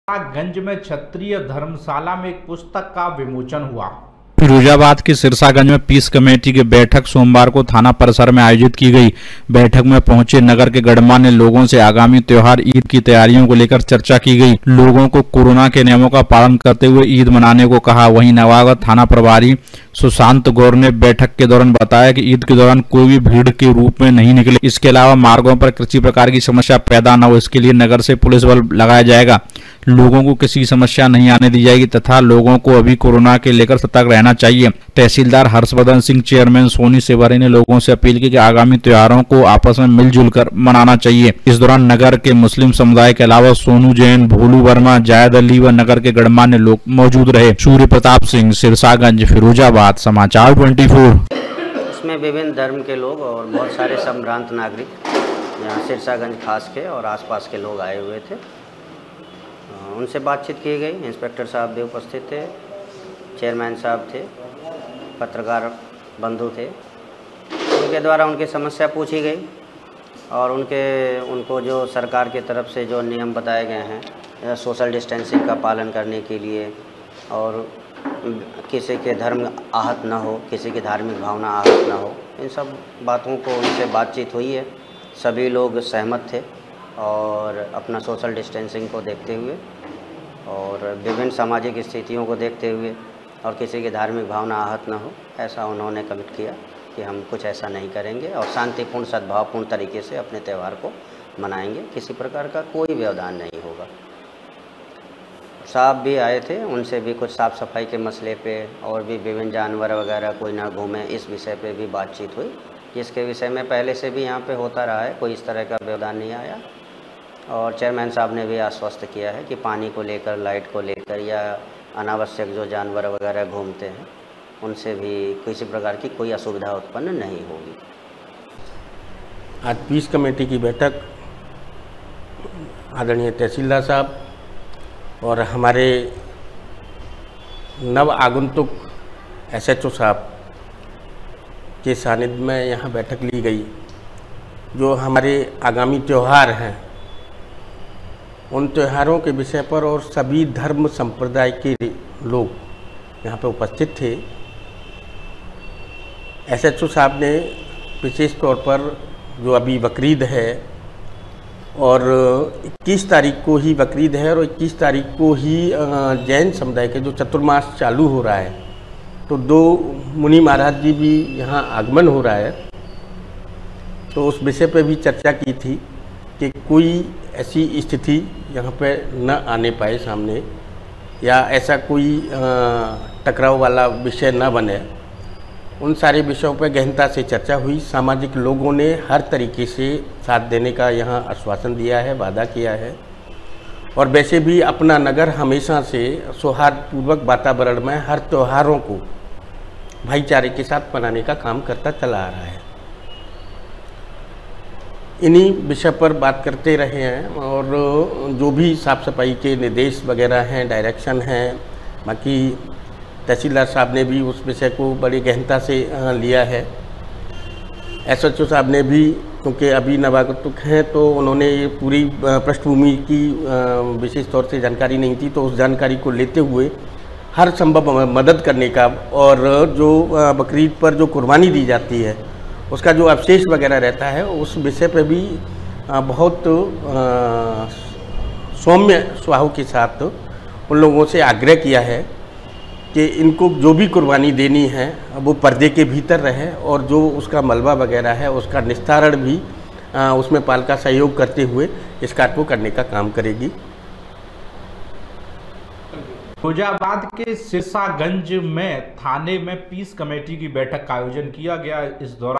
गंज में क्षत्रिय धर्मशाला में एक पुस्तक का विमोचन हुआ। फिरोजाबाद के सिरसागंज में पीस कमेटी की बैठक सोमवार को थाना परिसर में आयोजित की गई। बैठक में पहुंचे नगर के गणमान्य लोगों से आगामी त्योहार ईद की तैयारियों को लेकर चर्चा की गई। लोगों को कोरोना के नियमों का पालन करते हुए ईद मनाने को कहा। वहीं नवागत थाना प्रभारी सुशांत गौर ने बैठक के दौरान बताया कि ईद के दौरान कोई भी भीड़ के रूप में नहीं निकले। इसके अलावा मार्गों पर किसी प्रकार की समस्या पैदा न हो, इसके लिए नगर से पुलिस बल लगाया जाएगा। लोगों को किसी समस्या नहीं आने दी जाएगी तथा लोगों को अभी कोरोना के लेकर सतर्क रहना चाहिए। तहसीलदार हर्षवर्धन सिंह, चेयरमैन सोनी सेवारी ने लोगों से अपील की कि आगामी त्योहारों को आपस में मिलजुल कर मनाना चाहिए। इस दौरान नगर के मुस्लिम समुदाय के अलावा सोनू जैन, भोलू वर्मा, जायद अली व नगर के गणमान्य लोग मौजूद रहे। सूर्य प्रताप सिंह, सिरसागंज, फिरोजाबाद, समाचार 24। इसमें विभिन्न धर्म के लोग और बहुत सारे संभ्रांत नागरिक यहाँ सिरसागंज खास के और आसपास के लोग आए हुए थे। उनसे बातचीत की गई। इंस्पेक्टर साहब भी उपस्थित थे, चेयरमैन साहब थे, पत्रकार बंधु थे। उनके द्वारा उनकी समस्या पूछी गई और उनको जो सरकार की तरफ से जो नियम बताए गए हैं सोशल डिस्टेंसिंग का पालन करने के लिए और किसी के धर्म आहत न हो, किसी की धार्मिक भावना आहत न हो, इन सब बातों को उनसे बातचीत हुई है। सभी लोग सहमत थे और अपना सोशल डिस्टेंसिंग को देखते हुए और विभिन्न सामाजिक स्थितियों को देखते हुए और किसी की धार्मिक भावना आहत न हो, ऐसा उन्होंने कमिट किया कि हम कुछ ऐसा नहीं करेंगे और शांतिपूर्ण सद्भावपूर्ण तरीके से अपने त्यौहार को मनाएंगे। किसी प्रकार का कोई व्यवधान नहीं होगा। साहब भी आए थे, उनसे भी कुछ साफ़ सफाई के मसले पे और भी विभिन्न जानवर वगैरह कोई ना घूमे, इस विषय पे भी बातचीत हुई, जिसके विषय में पहले से भी यहाँ पे होता रहा है, कोई इस तरह का व्यवधान नहीं आया। और चेयरमैन साहब ने भी आश्वस्त किया है कि पानी को लेकर, लाइट को लेकर या अनावश्यक जो जानवर वगैरह घूमते हैं उनसे भी किसी प्रकार की कोई असुविधा उत्पन्न नहीं होगी। आज पीस कमेटी की बैठक आदरणीय तहसीलदार साहब और हमारे नव आगंतुक SHO साहब के सानिध्य में यहाँ बैठक ली गई। जो हमारे आगामी त्यौहार हैं उन त्योहारों के विषय पर और सभी धर्म संप्रदाय के लोग यहाँ पे उपस्थित थे। SHO साहब ने विशेष तौर पर जो अभी बकरीद है और 21 तारीख को ही बकरीद है और 21 तारीख को ही जैन समुदाय के जो चतुर्मास चालू हो रहा है, तो 2 मुनि महाराज जी भी यहाँ आगमन हो रहा है। तो उस विषय पे भी चर्चा की थी कि कोई ऐसी स्थिति यहाँ पे न आने पाए सामने या ऐसा कोई टकराव वाला विषय न बने। उन सारे विषयों पर गहनता से चर्चा हुई। सामाजिक लोगों ने हर तरीके से साथ देने का यहाँ आश्वासन दिया है, वादा किया है और वैसे भी अपना नगर हमेशा से सौहार्दपूर्वक वातावरण में हर त्योहारों को भाईचारे के साथ मनाने का काम करता चला आ रहा है। इन्हीं विषय पर बात करते रहे हैं और जो भी साफ़ सफाई के निर्देश वगैरह हैं, डायरेक्शन हैं, बाकी तहसीलदार साहब ने भी उस विषय को बड़ी गहनता से लिया है। SHO साहब ने भी, क्योंकि अभी नवागतुक हैं तो उन्होंने ये पूरी पृष्ठभूमि की विशेष तौर से जानकारी नहीं थी, तो उस जानकारी को लेते हुए हर संभव मदद करने का और जो बकरीद पर जो कुर्बानी दी जाती है उसका जो अवशेष वगैरह रहता है उस विषय पर भी बहुत सौम्य स्वभाव के साथ उन लोगों से आग्रह किया है कि इनको जो भी कुर्बानी देनी है वो पर्दे के भीतर रहे और जो उसका मलबा वगैरह है उसका निस्तारण भी उसमें पालिका सहयोग करते हुए इस कार्य को करने का काम करेगी। फिरोजाबाद के सिरसागंज में थाने में पीस कमेटी की बैठक का आयोजन किया गया। इस दौरान